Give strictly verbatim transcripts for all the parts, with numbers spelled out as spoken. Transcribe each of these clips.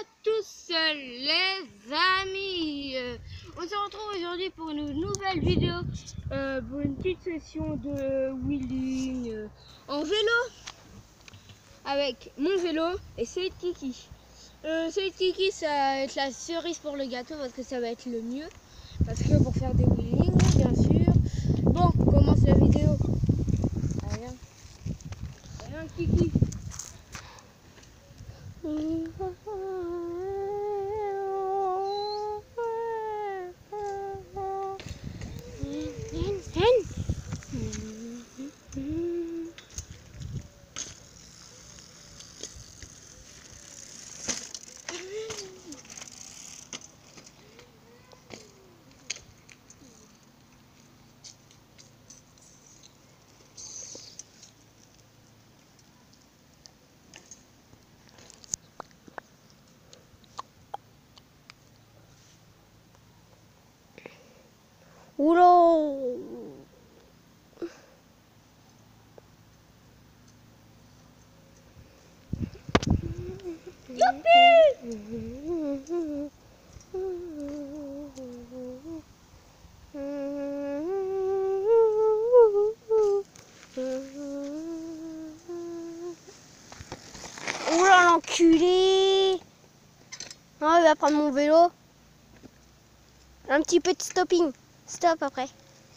tous les amis, euh, on se retrouve aujourd'hui pour une nouvelle vidéo, euh, pour une petite session de wheeling euh, en vélo avec mon vélo et celui de Kiki. Euh, celui de Kiki, ça va être la cerise pour le gâteau parce que ça va être le mieux, parce que pour faire des wheelings bien sûr. Bon, on commence la vidéo. Allez, viens Kiki. Oula! Youpi! Oula l'enculé! Ah, il va prendre mon vélo. Un petit peu de stopping. Stop après.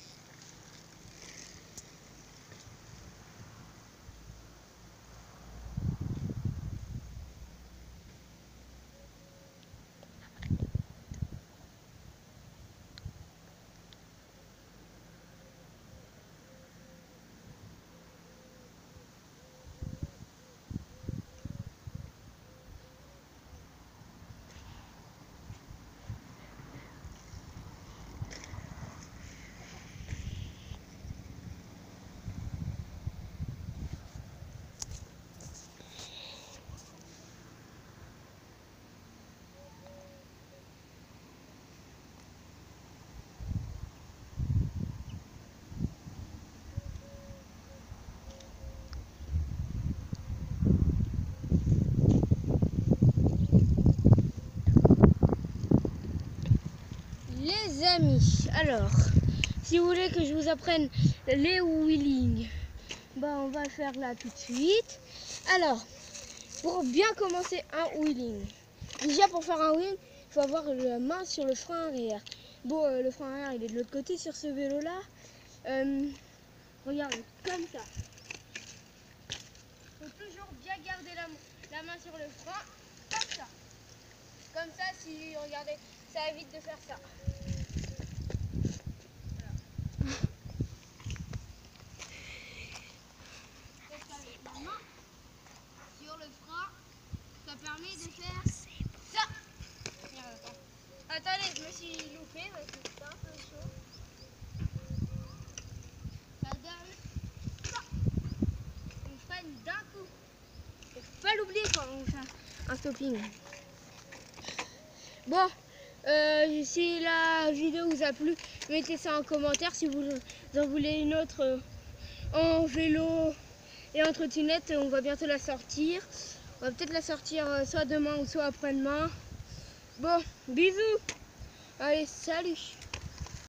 Les amis, alors, si vous voulez que je vous apprenne les wheelings, bah on va faire là tout de suite. Alors, pour bien commencer un wheeling, déjà pour faire un wheeling, il faut avoir la main sur le frein arrière. Bon, euh, le frein arrière il est de l'autre côté sur ce vélo là. Euh, regardez, comme ça. Il faut toujours bien garder la, la main sur le frein, comme ça. Comme ça, si, regardez, ça évite de faire ça. Sur le frein, ça permet de faire ça. Attendez, je me suis loupé parce que c'est un peu chaud. Ça donne ça. On freine d'un coup. Il ne faut pas l'oublier quand on fait un stopping. Bon, euh, si la vidéo vous a plu, mettez ça en commentaire. Si vous en voulez une autre euh, en vélo et en trottinette, on va bientôt la sortir. On va peut-être la sortir euh, soit demain ou soit après-demain. Bon, bisous. Allez, salut.